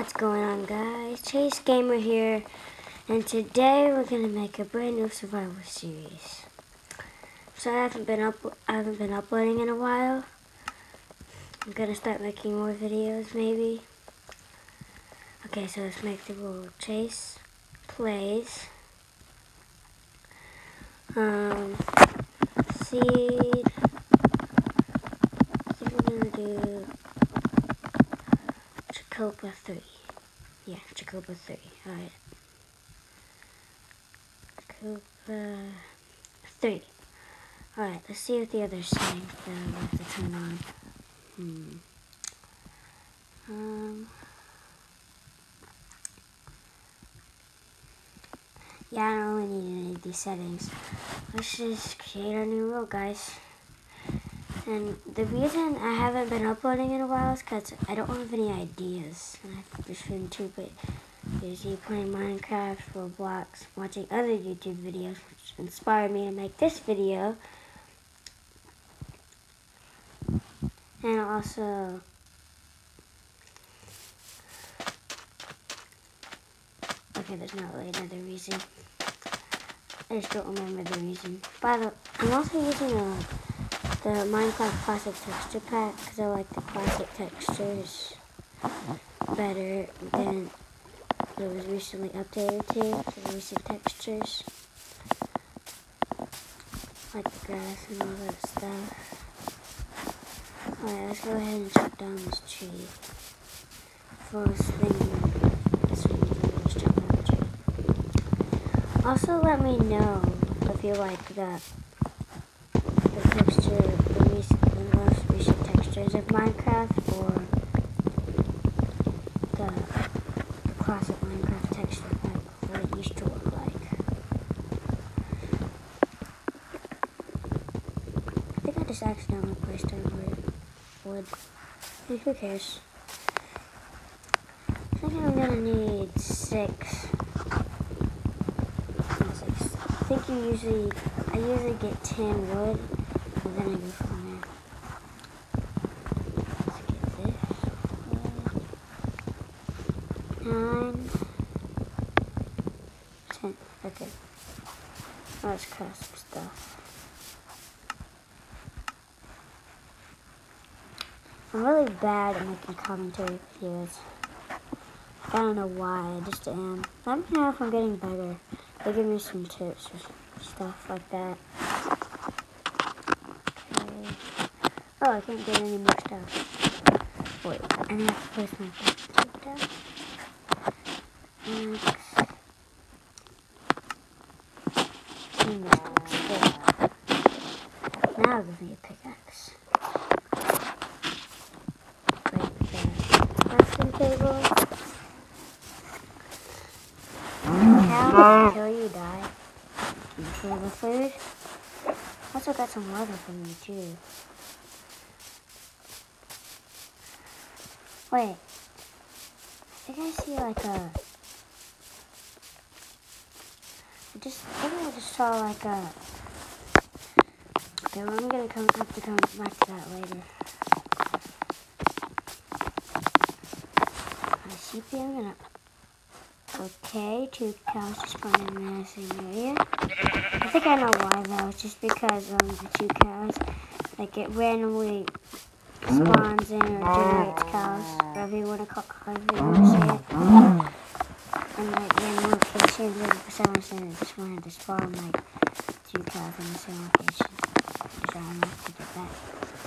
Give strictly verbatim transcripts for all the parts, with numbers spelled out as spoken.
What's going on, guys? Chase Gamer here, and today we're gonna make a brand new survival series. So I haven't been up I haven't been uploading in a while. I'm gonna start making more videos maybe. Okay, so let's make the rule. Chase plays um seed. I think we're gonna do Jacoba three. Yeah, Jacoba three. Alright. Jacoba three. Alright, let's see what the other settings that I have to turn on. Hmm. Um. Yeah, I don't really need any of these settings. Let's just create our new role, guys. And the reason I haven't been uploading in a while is because I don't have any ideas. And I've just been too busy playing Minecraft, Roblox, watching other YouTube videos, which inspired me to make this video. And also, okay, there's not really another reason. I just don't remember the reason. By the way, I'm also using a the Minecraft Classic Texture Pack because I like the classic textures better than it was recently updated to, the recent textures. Like the grass and all that stuff. Alright, let's go ahead and chop down this tree. First thing, this one, let's chop down the tree. Also, let me know if you like that. The texture, the, recent, the most recent textures of Minecraft, or the, the classic Minecraft texture pack, what it used to look like. I think I just accidentally placed on wood. wood. Hey, who cares? I think I'm gonna need six. Not six. I think you usually, I usually get ten wood. And then I go from there. Let's get this. Nine. Ten. Okay. Now let's craft some stuff. I'm really bad at making commentary videos. I don't know why, I just am. Let me know if I'm getting better. They give me some tips or stuff like that. Oh, I can't get any more stuff. Wait, I have to place my plastic down. Next. Now give me a pickaxe. Break the crafting table. Cow, until you die. You feel the food. Also got some water from you too. Wait, I think I see like a, I just, I think I just saw like a, okay, well I'm gonna come, have to come back to that later. I see you, I'm gonna, okay, two cows just spawned in the same area. I think I know why though, it's just because um, the two cows, like it randomly spawns in or generates cows, whatever you want to call however you want to say it. And like in locations, and for some reason it just wanted to spawn like two cows in the same location. So I'm going to get that.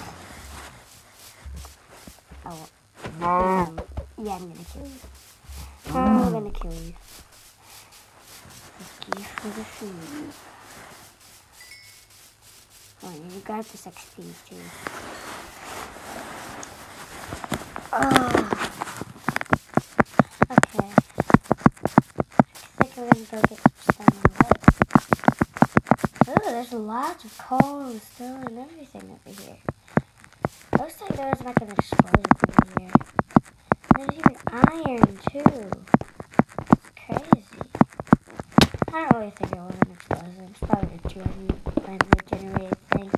Oh, um, yeah, I'm gonna kill you. I'm gonna kill you. Thank you for the food. Oh, and you got this X P too. Oh. Okay. I think we're gonna go get some stone and wood. Oh, there's lots of coal and stone and everything over here. Looks like there was like an explosion over here. There's even iron too. It's crazy. I don't really think it was an explosion. It's probably a randomly generated thing.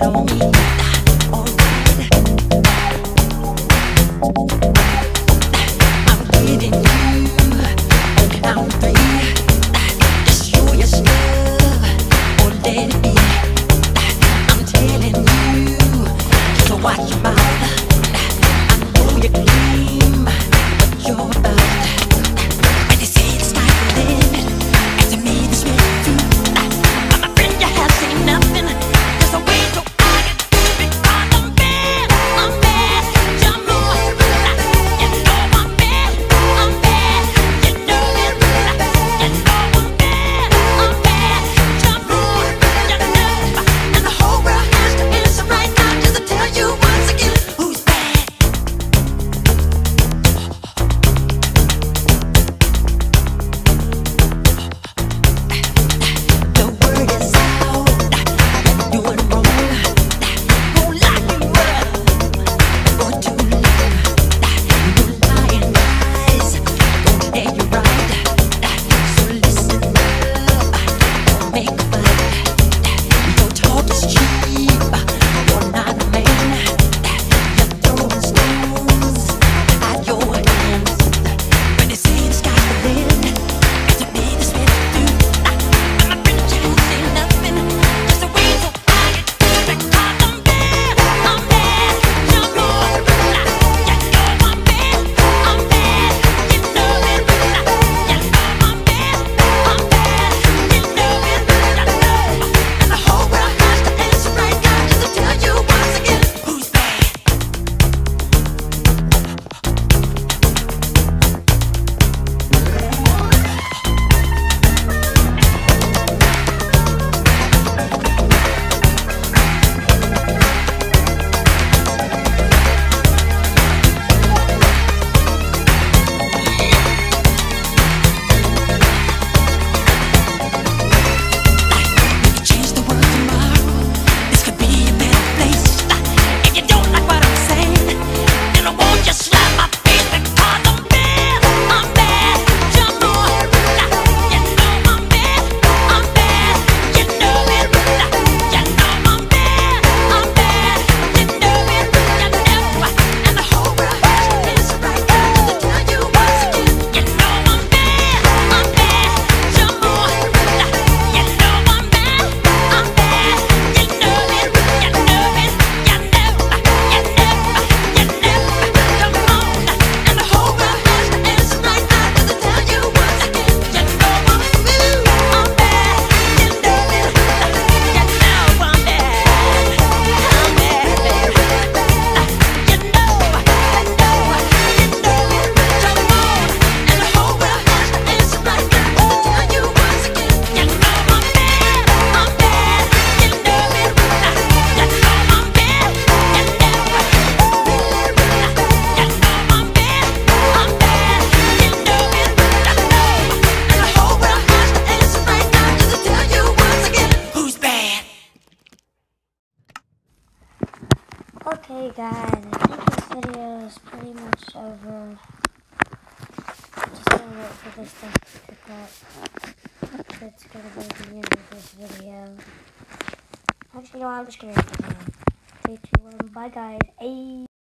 Okay guys, I think this video is pretty much over. Just gonna wait for this stuff to pick up. That's gonna be the end of this video. Actually, no, I'm just gonna end the video. three, two, one, bye guys. Ayy.